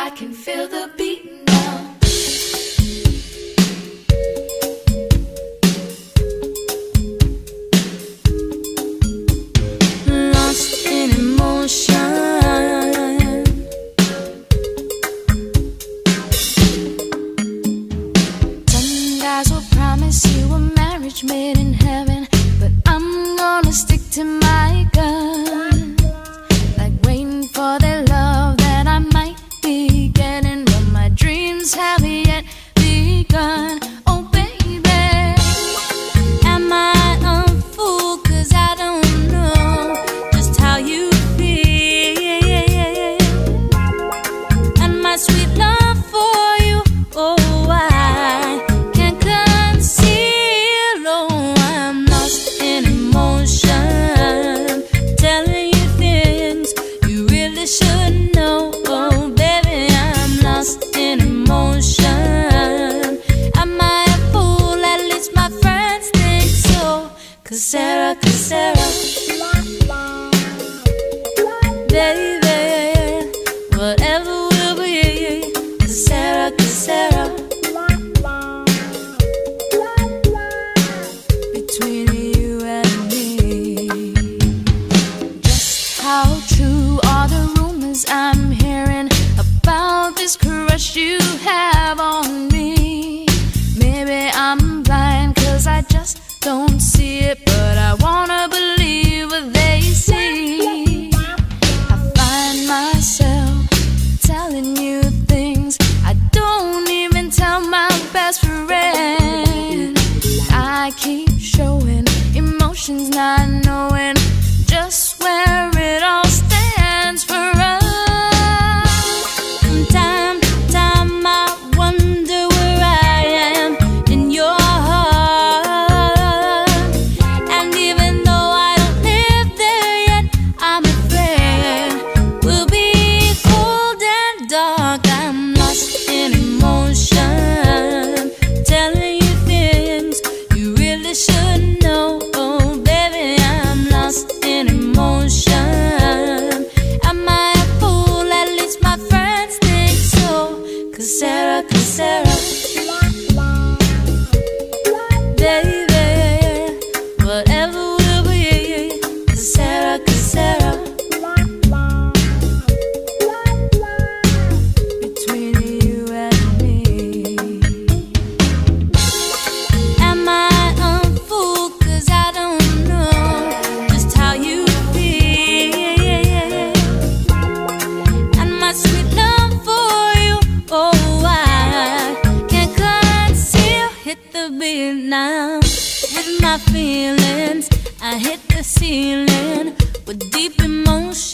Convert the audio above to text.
I can feel the beat now. Lost in emotion. Some guys will promise you a marriage made in heaven, but I'm gonna stick to my guns. Like waiting for their love that I might be getting, but my dreams have yet begun. Oh baby, am I a fool? 'Cause I don't know just how you feel. And my sweet love for you, oh, I can't conceal. Oh, I'm lost in emotion, telling you things you really should know. Oh baby, I'm lost in emotion. Am I a fool? At least my friends think so. 'Cause Sarah, baby, whatever will be. 'Cause Sarah, between you and me. Just how true are the rumors I'm hearing about this crush you have on me? Maybe I'm blind 'cause I just don't see it, but I wanna believe what they see. I find myself telling you things I don't even tell my best friend. I keep showing emotions, not knowing just where it all stands for us. From time to time I wonder where I am in your heart. And even though I don't live there yet, I'm afraid we'll be cold and dark. I'm lost in emotion, telling you things you really should know. Oh baby, I'm lost in emotion. Am I a fool? At least my friends think so. 'Cause Sarah, baby, whatever will be. 'Cause Sarah, between you and me. Am I a fool? 'Cause I don't know just how you feel. And my sweet love for you, oh, I can't conceal. Hit the beat now with my feelings. I hit the ceiling with deep emotion.